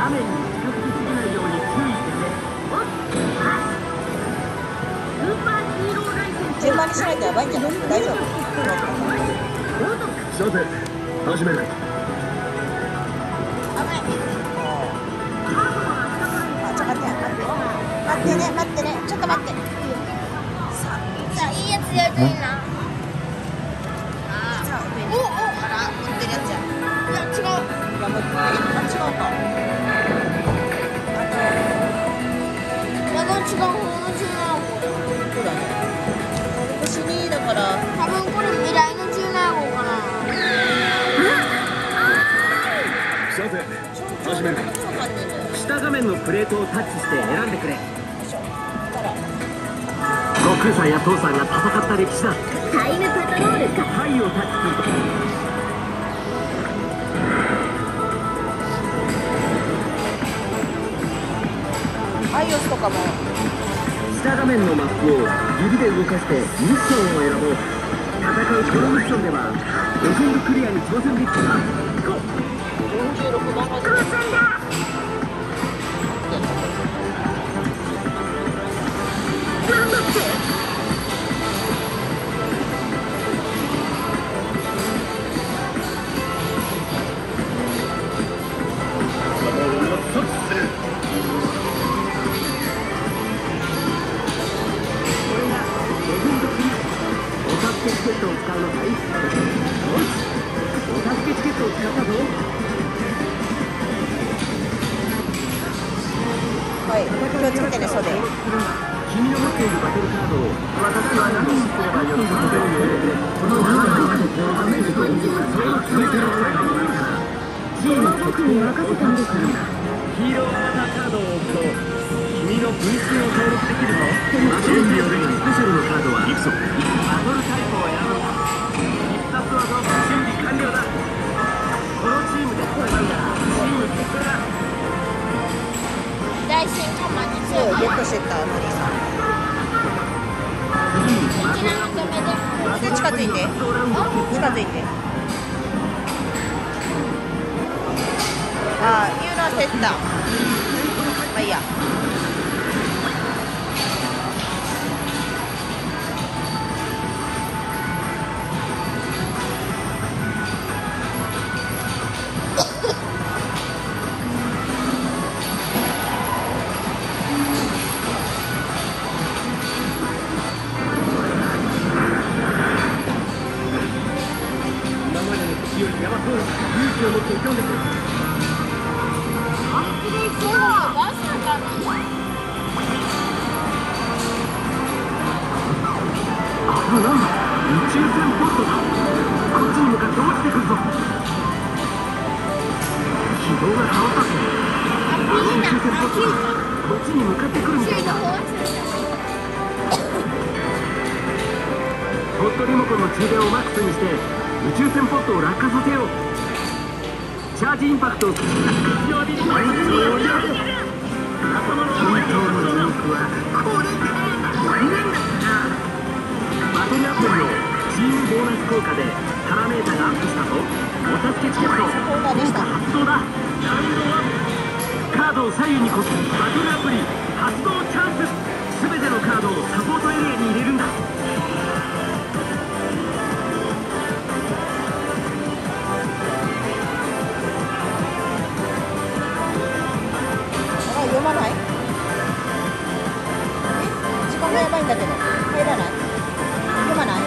画面に近づきすぎないように注意してね。スーパーヒーローライセンス順番にしないとやばいんじゃない？大丈夫？ さて、始める。 待ってね、待ってね、ちょっと待って。 さあ、いいやつやりたいな。 さあ、上に。あら、持ってるやつや。 いや、違う。 いや、もう、違うか。 違う方の17号。 そうだね。星2だから。 多分これ未来の17号かな。 さて、始める。下画面のプレートをタッチして選んでくれ。悟空さんや父さんが戦った歴史だ。 タイムパトロールか。 タイをタッチするとアイオスとかも。 下画面のマップを指で動かしてミッションを選ぼう。戦うこのミッションではレジェンドクリアに挑戦できた。 46番が出てる。 チケットを使うのかい？お助けチケットを使ったぞ。 はい、気をつけてね、袖。 君の持っているバトルカードを私は何にすればよいかというこの7枚のダメージとそれを全ての使い方だからチーム僕に任せたんですからヒーローアバターカードを置くと君の分身を登録できるぞ。マシンによるスペシャルのカードはバトルタイプを選ぶんだ。必殺技を準備完了だ。このチームで戦うんだ。チーム結成だ。 大戦かまにそう、ゲットしてったノリさん。で、近づいて。近づいて。ああ、言うの焦った。まあいいや。 ホットリモコンの充電をマックスにして宇宙船ポットを落下させよう。チャージインパクトを駆使した非常に本当の人肉はこれからだ。バトルアプリのチームボーナス効果でパラメータがアップしたぞ。お助けチケット発動だ。カードを左右にこすバトルアプリ発動チャンス。全てのカードをサポートエリアに入れるんだ。 読まない？時間がやばいんだけど入らない？読まない？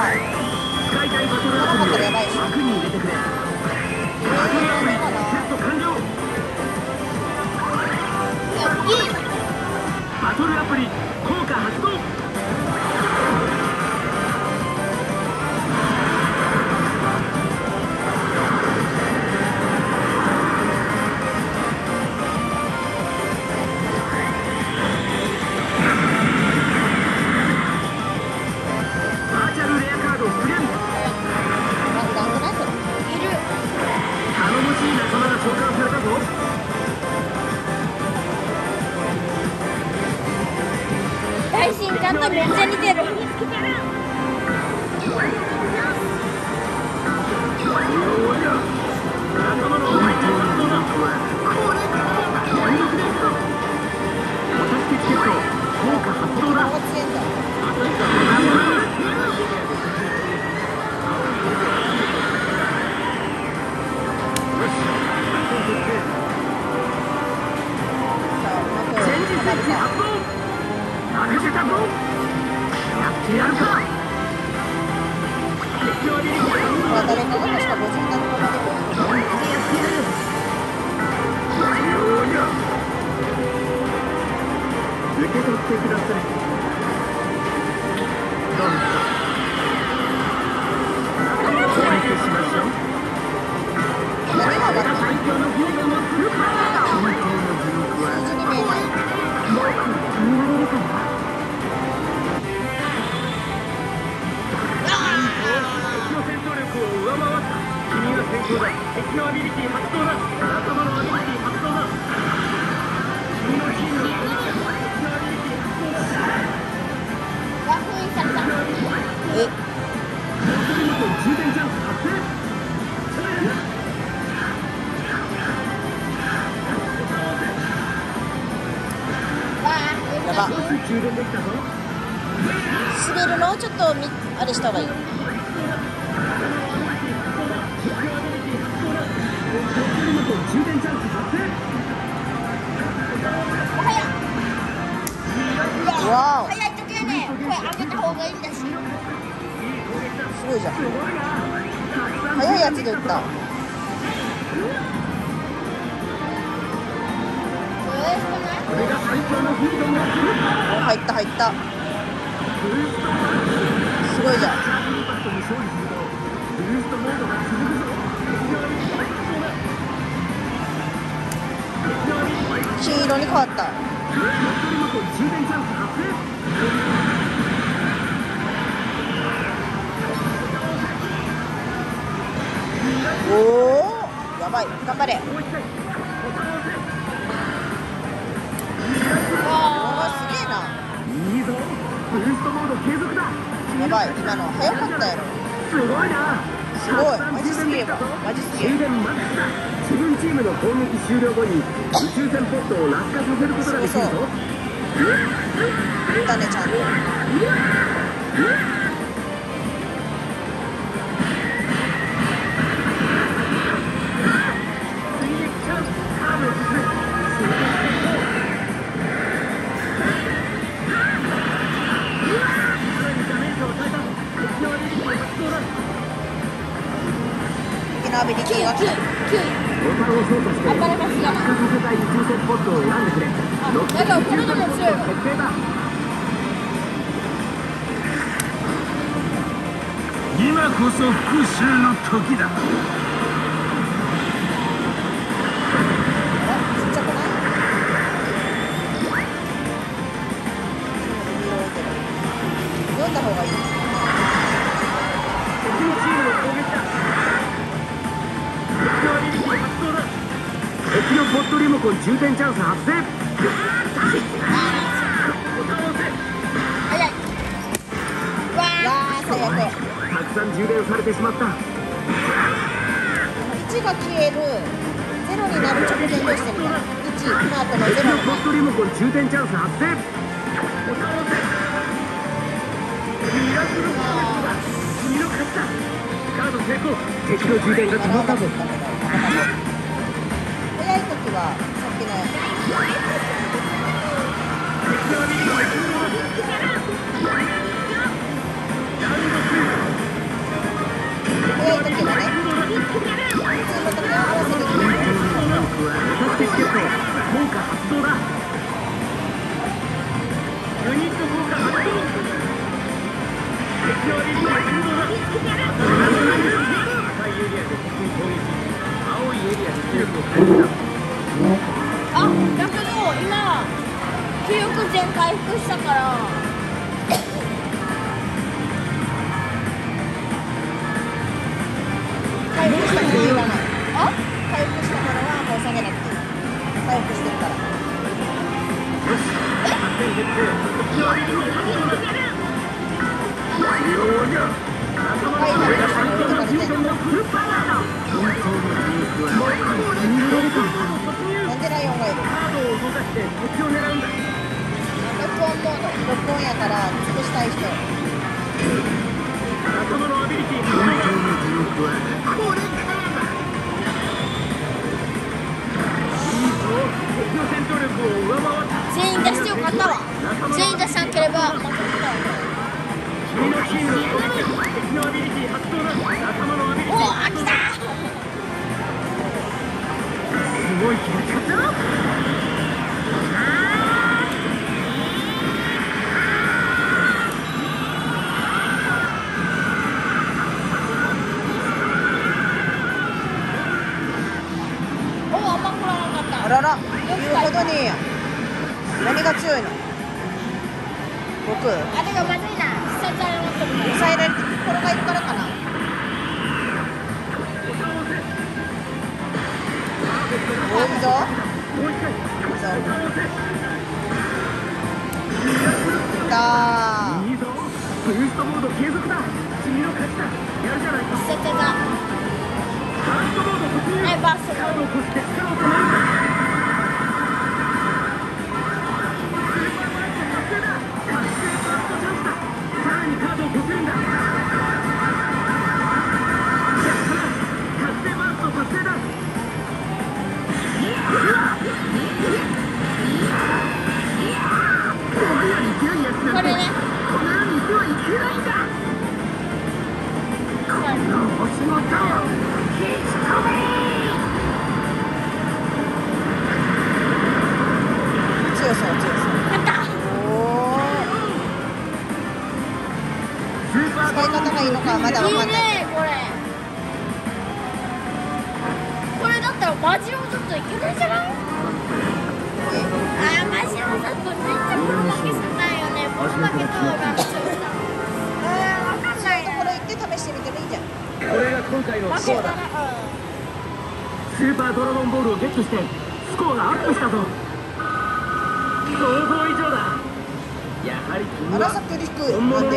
使いたいバトルアプリを枠に入れてくれ。バトルアプリセット完了。 やるか。 誰かが確か57まで来るのかな。 受け取ってください。どうぞ。お見せしましょう。 何が上がったの？ 最強のフィールドのスーパーライダー。本当の呪力は数字に見えない。 僕に決められるかな。敵の戦闘力を上回った。君が先行だ。敵のアビリティ発動だ。仲間のアビリティ発動だ。君のチームのアビリティ発動だ。 が封印された。 え、 充電チャンス発生。 わあ、 やば。 充電できたぞ。 滑るのをちょっとあれした方がいい。 充電チャンス発生。 わお、 早い時はね、声上げた方がいいんだし。 すごいじゃん。早いやつで打った。 これが最強のフィールドのスーパー。 お、入った入った。すごいじゃん。金色に変わった。おお、やばい、頑張れ。おお、すげえな。 いいぞ、ブーストモード継続だ。 やばい、今の早かったやろ。 すごいな。 すごい、マジすげえわ。マジすげえ。 終電マックスだ。自分チームの攻撃終了後に宇宙船ポットを落下させることができるぞ。 そうそうだね、ちゃんと。敵のアビリティが来た。 ボタンを操作して落下させたい宇宙船ポットを選んでくれ。 だからこれでも強いわ。 決定だ。今こそ復讐の時だ。 あ、ちっちゃくない？読んだ方がいい。 敵のチームの攻撃だ。敵のアビリティ発動だ。敵のポットリモコン充電チャンス発生。 早い。わいやー、最悪。 たくさん充電されてしまった。 1が消える、0になる直前としてみたい。1、この後の敵 0ののポットリモコン充電チャンス発生。ミラクルフォースだ。君の勝ちだ。カード成功。敵の充電が止まったぞ。 早い時はさっきの敵のアビリティ発動だ。ラウンド2。 早い時はね、普通の時は合わせに行く。 効果発動だ。ユニット効果発動。敵のアビリティ発動だ。赤いエリアで敵に攻撃。青いエリアで勢力を回復だ。 あ、だけど今記憶全回復したから。 回復したからいらない。 あ？ 回復したからはもう下げなくていい。回復してるから。なんでライオンがいる？ カードを動かして敵を狙うんだ。 録音モード。録音やから潰したい人。 仲間のアビリティ発動だ。これからだ。いいぞ、敵の戦闘力を上回った。 全員出してよかったわ。全員出さなければ負けてたわ。 君のチームの攻撃敵のアビリティ発動だ。仲間のアビリティ。 おお、来た。 すごい気が使ったな。 おお、あんま来らなかった。 あらら、言うほどに何が強いの？僕あれがまずいな。必殺技持ってるから。 抑えられてこれがいるからかな。おいいぞ。 もう一回。 いいぞ。きたー。 いいぞ。ブーストモード継続だ。君の勝ちだ。やるじゃないか。 必殺技。 ファーストモード突入。 はい、バーストカードを越して力を止める。スーパーバースト達成だ。覚醒バーストチャンスだ。さらにカードを越せるんだ。やったな。覚醒バースト達成だ。このように強いやつなんてこれね。 この世にいてはいけないんだ。この星の座を消し止め。 強そう強そう。 勝った。 おお。 スーパー使い方がいいのかまだわいいかんない。 ね、これ。これだったらマジオちょっといけないじゃない？あー、マジオちょっとめっちゃプロ負けすんないよね。プロ負けとラッシュした。わかんないところ行って試してみてもいいじゃん。 これが今回のスコアだ。 負けたら、 スーパードラゴンボールをゲットしてスコアがアップしたぞ。想像以上だ。やはり君はアラサプリク本物の